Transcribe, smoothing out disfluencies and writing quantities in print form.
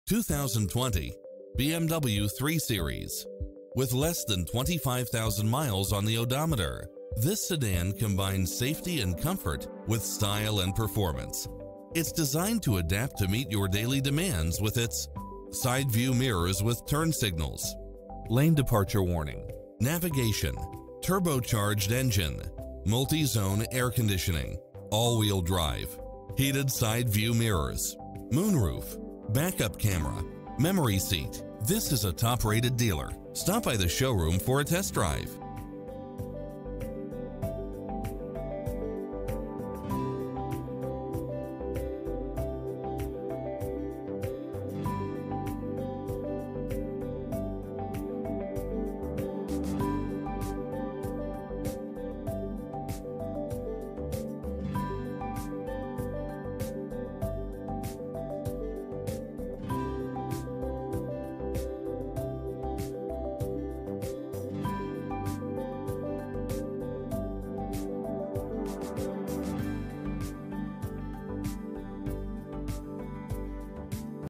2020 BMW 3 Series. With less than 25,000 miles on the odometer, this sedan combines safety and comfort with style and performance. It's designed to adapt to meet your daily demands with its side view mirrors with turn signals, lane departure warning, navigation, turbocharged engine, multi-zone air conditioning, all-wheel drive, heated side view mirrors, moonroof, backup camera, memory seat. This is a top-rated dealer. Stop by the showroom for a test drive.